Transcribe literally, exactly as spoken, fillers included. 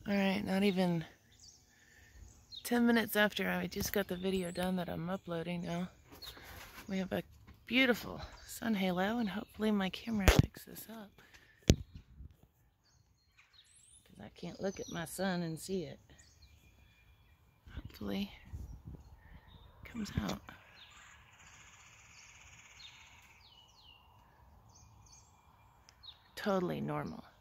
Alright, not even ten minutes after I just got the video done that I'm uploading now. We have a beautiful sun halo, and hopefully my camera picks this up. Because I can't look at my sun and see it. Hopefully it comes out. Totally normal.